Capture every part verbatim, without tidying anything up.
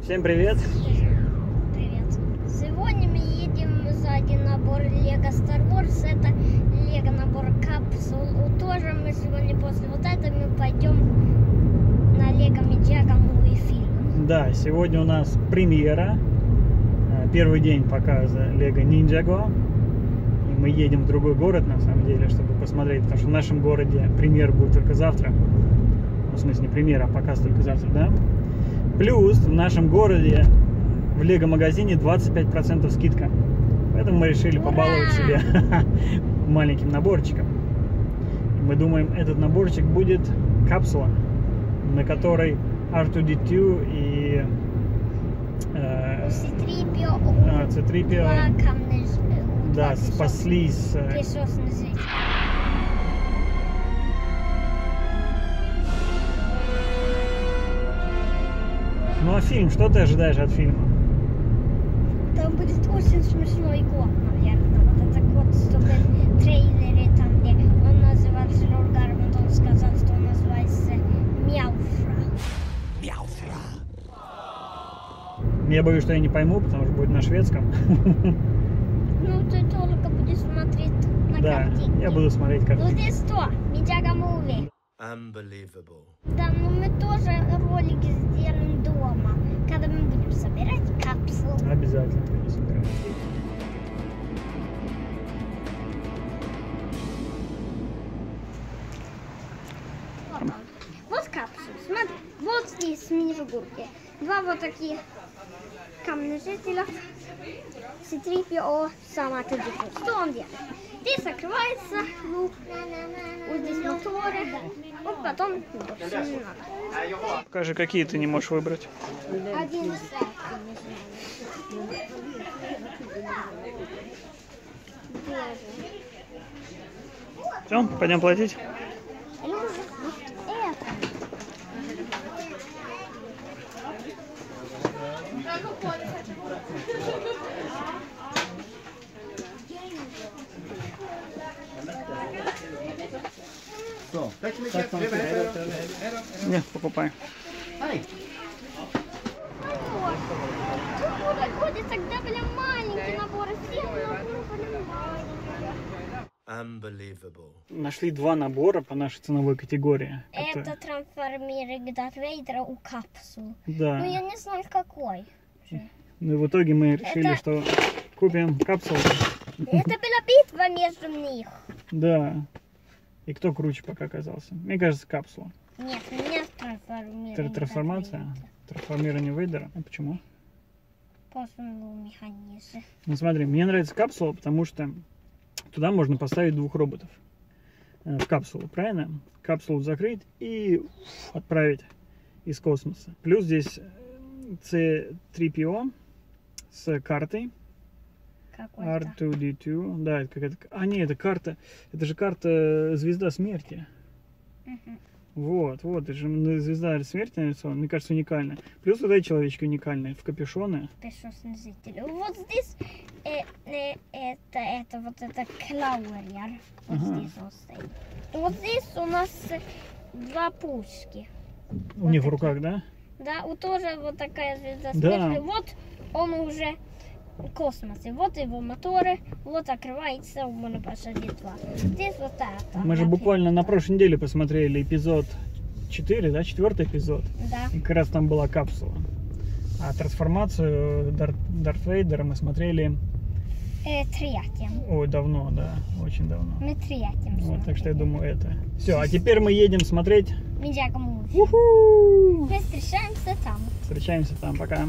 Всем привет! Привет! Сегодня мы едем за один набор Лего Star Wars. Это Лего набор капсул. Тоже мы сегодня после вот этого мы пойдем на Лего Ниндзяго Муви фильм. Да, сегодня у нас премьера. Первый день показа Лего Ниндзяго. И мы едем в другой город, на самом деле, чтобы посмотреть. Потому что в нашем городе премьера будет только завтра. Ну, в смысле, не премьера, а показ только завтра, да? Плюс в нашем городе в Лего магазине двадцать пять процентов скидка. Поэтому мы решили Ура! побаловать себя маленьким наборчиком. Мы думаем, этот наборчик будет капсула, на которой ар ту ди ту и э, си три пи о, а, си три пи о да, спаслись. Ну а фильм, что ты ожидаешь от фильма? Там будет очень смешной год, наверное. Вот это год, что был трейлере, там где он назывался Лорд Гармонт, он сказал, что он называется Мяуфра. Мяуфра. Я боюсь, что я не пойму, потому что будет на шведском. Ну, ты только будешь смотреть на Да, картинки. я буду смотреть Ну, картинки. здесь что? Ниндзяго Муви. Unbelievable. Да, ну мы тоже ролик сделаем дома, когда мы будем собирать капсулу. Обязательно будем собирать. Вот капсула, смотри, вот здесь мини-фигурки. Два вот таких камнежителя. си три пи о, сама ар ту ди ту. Что он делает? Здесь закрывается лук, вот здесь моторы, вот потом больше не надо. Покажи, какие ты не можешь выбрать. Один сет. Все, пойдем платить. Ну, вот это. Så, tack så mycket. Не, покупай. Hej. Ходит, тогда были маленькие наборы, все наборы были маленькие. Unbelievable. Нашли два набора по нашей ценовой категории. Это трансформирование Дарт Вейдера у капсул. Да. Но я не знаю какой. Ну и в итоге мы решили, Это- что купим капсулу. Это была битва между них. Да. И кто круче пока оказался? Мне кажется, капсула. Нет, у меня трансформирование. Тр- Трансформация? Трансформирование Вейдера. А почему? После механизма. Ну смотри, мне нравится капсула, потому что туда можно поставить двух роботов. Э, В капсулу, правильно? Капсулу закрыть и уф, отправить из космоса. Плюс здесь си три пи о с картой ар Какой-то. ту ди ту. Да, это какая-то... А, нет, это карта. Это же карта Звезда Смерти. Мгм. Вот, вот, это же Звезда Смерти нарисована. Мне кажется, уникальная. Плюс вот эти человечки уникальные, в капюшоны. Пешеходные. Вот здесь э, э, это, это вот это клауэрьер. Вот Ага. здесь он стоит. Вот здесь у нас э, два пушки. У Вот них в такие. руках, да? Да, вот тоже вот такая звезда Да. смерти. Вот он уже в космосе. Вот его моторы. Вот открывается, можно посадить два. Здесь вот это. Мы же буквально на прошлой неделе посмотрели эпизод четыре, да, четвертый эпизод. Да. И как раз там была капсула. А трансформацию Дар- Дарт Вейдера мы смотрели, Э, третьим. ой, давно, да, очень давно. Мы третьим. Вот, так что я думаю, это. Все, а теперь мы едем смотреть. Ниндзяго Муви. Уху! Мы встречаемся там. Встречаемся там, пока.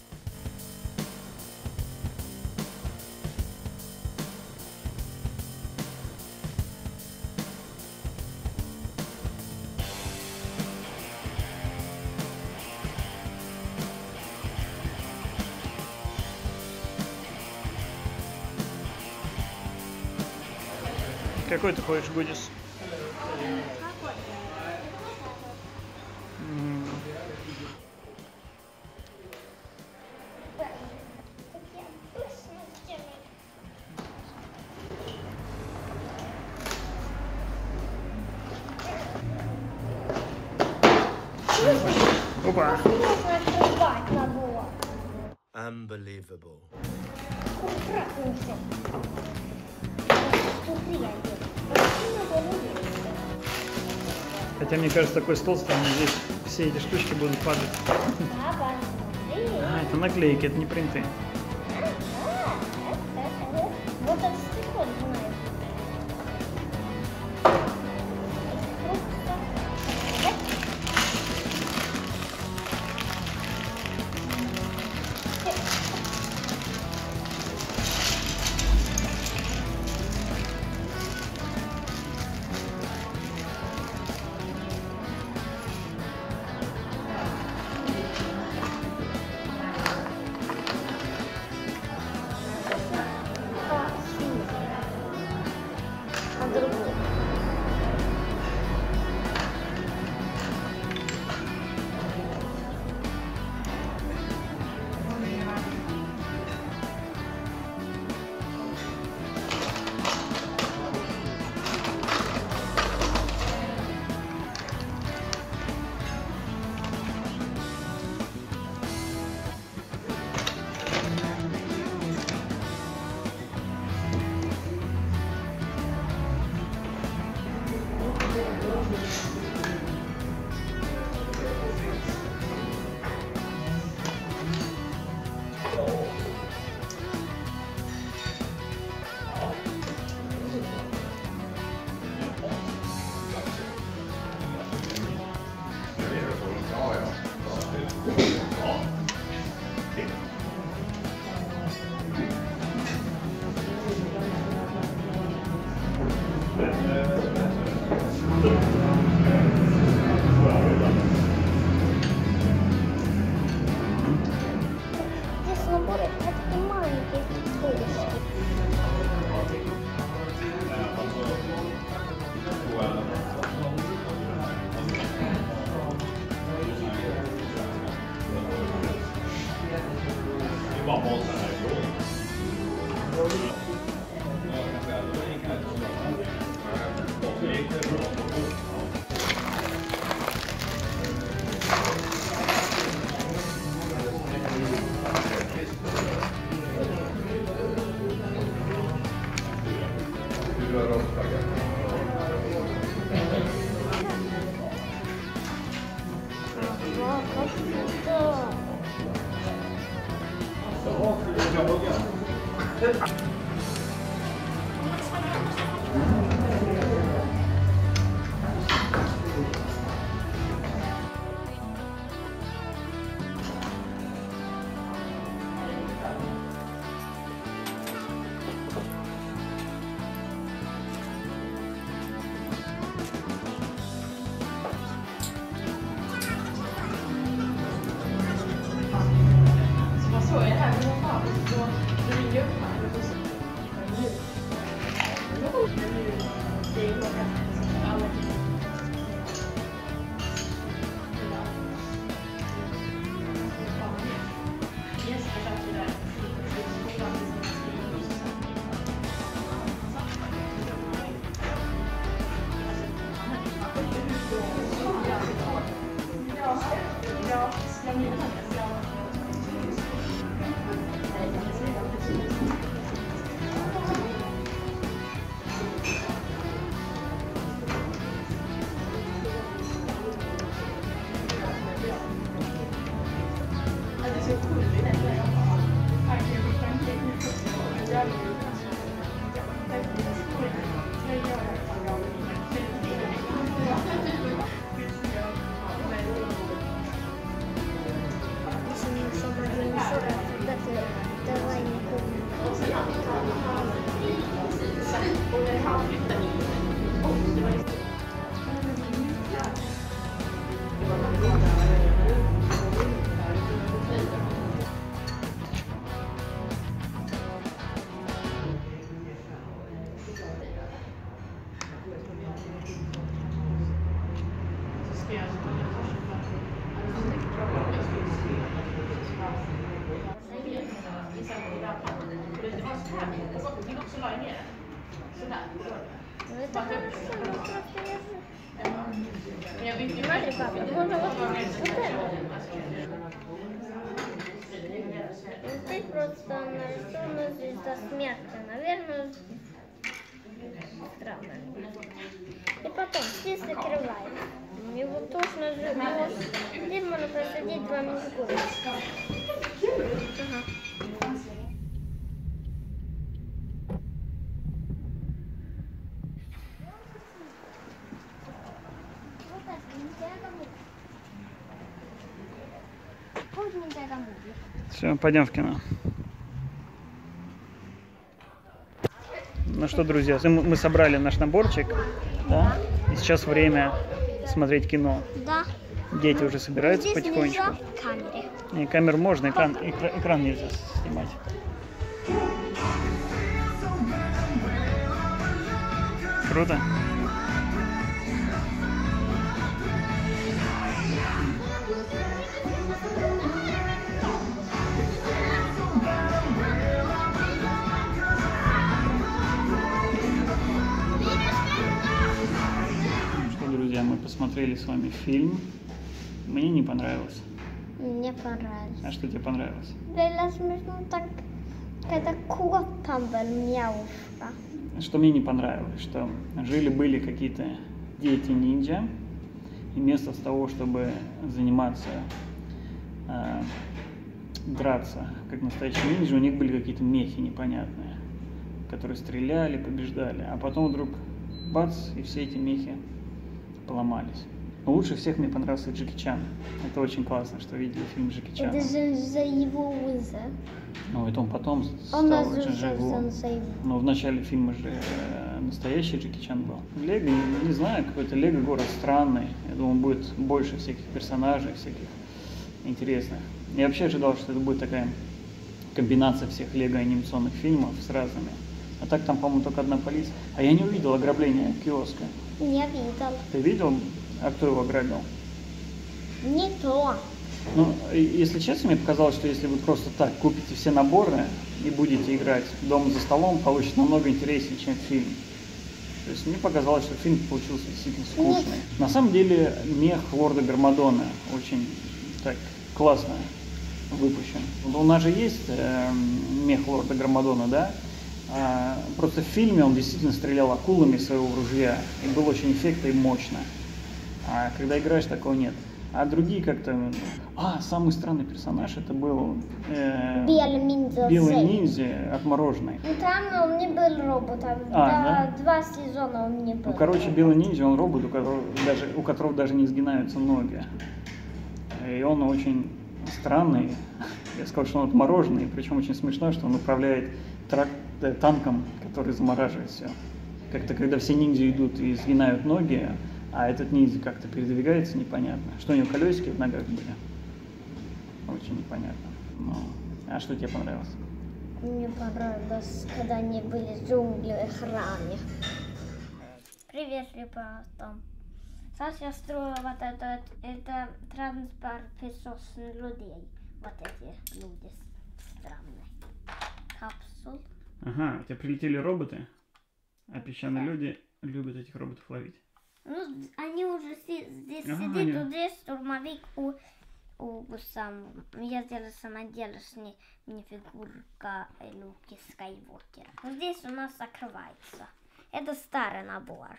Какой ты хочешь Гудис? М, Опа. Можно открывать набор. Unbelievable. Хотя, мне кажется, такой стол станет, здесь все эти штучки будут падать. А, это наклейки, это не принты. Вот это стекло, знаю. Здесь наборы, это такие маленькие штучки. Вау, как круто! Давай не Ну это хорошо, ну просто я же... Смотри, папа, можно вот, вот это. здесь просто нарисована звезда смерти. Наверное, странно. И потом здесь закрываем. Его точно живет. Здесь можно посадить два мини-гурки. Ага. Все, пойдем в кино. Ну что, друзья, мы собрали наш наборчик, да? И сейчас время смотреть кино. Да. Дети уже собираются Здесь потихонечку. нельзя камере. И камеру можно, экран, экра, экран нельзя снимать. Круто. Друзья, мы посмотрели с вами фильм. Мне не понравилось. Мне понравилось. А что тебе понравилось? Было смешно так, когда кот там был, мяушка. Что мне не понравилось, что жили-были какие-то дети-ниндзя, и вместо того, чтобы заниматься, э, драться, как настоящие ниндзя, у них были какие-то мехи непонятные, которые стреляли, побеждали, а потом вдруг бац, и все эти мехи поломались. Но лучше всех мне понравился Джеки Чан. Это очень классно, что видели фильм Джеки Чана. Это же за его уза. Ну, это он потом Он стал очень живо. за его. Но в начале фильма же э, настоящий Джеки Чан был. Лего, не, не знаю, какой-то Лего город странный. Я думал, будет больше всяких персонажей, всяких интересных. Я вообще ожидал, что это будет такая комбинация всех Лего анимационных фильмов с разными. А так там, по-моему, только одна полиция. А я не увидел ограбления киоска. Не видел. Ты видел, а кто его ограбил? Не то. Ну, если честно, мне показалось, что если вы просто так купите все наборы и будете играть дома за столом, получится намного интереснее, чем фильм. То есть мне показалось, что фильм получился действительно скучный. Нет. На самом деле мех Лорда Гармадона очень так классно выпущен. У нас же есть э, мех Лорда Гармадона, да? А, просто в фильме он действительно стрелял акулами своего ружья, и было очень эффектно и мощно. А когда играешь, такого нет. А другие как-то... А, самый странный персонаж это был... Э, Белый ниндзя. Белый ниндзя отмороженный. Ну там он не был роботом. А, да? Два сезона он не был. Ну, короче, Белый ниндзя, он робот, у которого даже, у которого даже не сгинаются ноги. И он очень странный. Я сказал, что он отмороженный, причем очень смешно, что он управляет трак... танком, который замораживает все. Как-то, когда все ниндзя идут и сгинают ноги, а этот ниндзя как-то передвигается, непонятно. Что у него колесики в ногах были? Очень непонятно. Ну, а что тебе понравилось? Мне понравилось, когда они были в джунглях в храме. Привет, ребята. Сейчас я строю вот этот, это транспорт песочных людей. Вот эти люди странные. Капсул. Ага, у тебя прилетели роботы, а песчаные люди любят этих роботов ловить. Ну, они уже здесь Ага, сидят, они... вот здесь штурмовик у, у сам. Я сделала самоделочный мини-фигурка Люки Скайуокера. Вот здесь у нас закрывается. Это старый набор.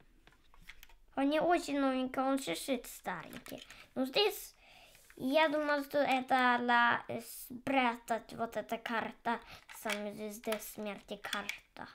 Он не очень новенький, он чуть-чуть старенький. Но здесь, я думаю, что это для спрятать вот эта карта, сами звезды смерти карта.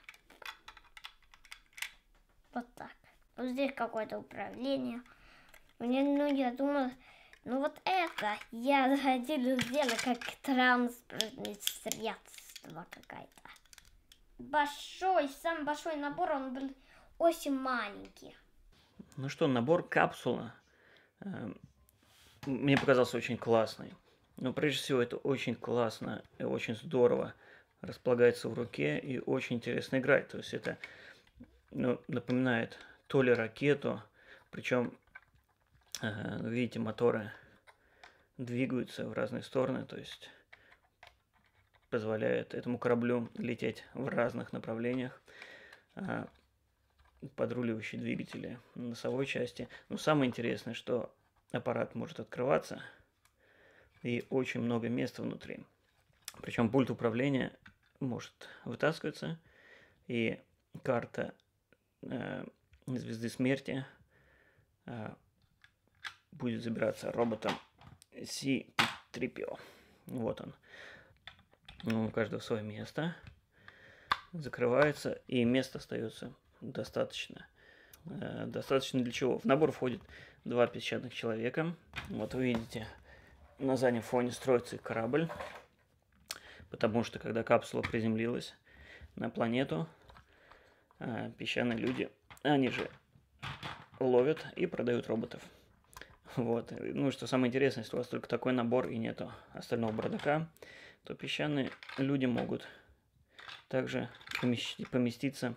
Вот так. Вот здесь какое-то управление. Мне, ну, я думаю, ну вот это я хотела сделать как транспортное средство какая-то. Большой, самый большой набор, он был очень маленький. Ну что, набор капсула э, мне показался очень классный. Но прежде всего это очень классно и очень здорово располагается в руке и очень интересно играть. То есть это, ну, напоминает то ли ракету, причем, э, видите, моторы двигаются в разные стороны, то есть позволяет этому кораблю лететь в разных направлениях. Э, подруливающие двигатели на носовой части. Но самое интересное, что аппарат может открываться и очень много места внутри. Причем пульт управления может вытаскиваться, и карта э, Звезды Смерти э, будет забираться роботом си три пи о. Вот он. Ну, у каждого свое место. Закрывается, и места остается достаточно. Э, достаточно для чего? В набор входит два песчаных человека. Вот вы видите, на заднем фоне строится корабль. Потому что, когда капсула приземлилась на планету, э, песчаные люди, они же ловят и продают роботов. Вот. Ну, что самое интересное, если у вас только такой набор и нету остального бардака, то песчаные люди могут также поместиться,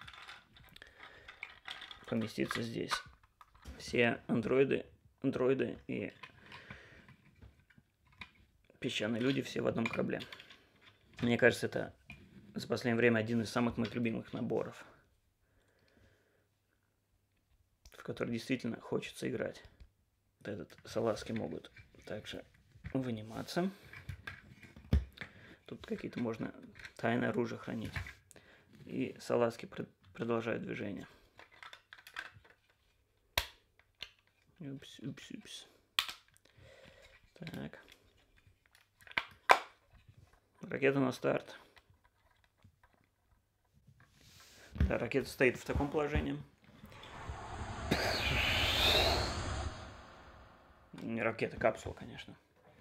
поместиться здесь. Все андроиды, андроиды и песчаные люди все в одном корабле. Мне кажется, это за последнее время один из самых моих любимых наборов, в который действительно хочется играть. Вот этот салазки могут также выниматься. Тут какие-то можно тайное оружие хранить. И салазки продолжают движение. Упс, упс, упс. Так. Ракета на старт. Да, ракета стоит в таком положении. Не ракета, капсула, конечно.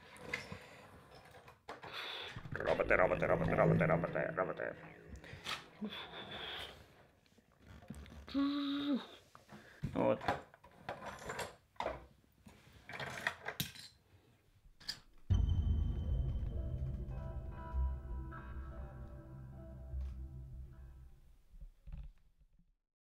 Роботы, роботы, роботы, роботы, роботы, роботы. Вот.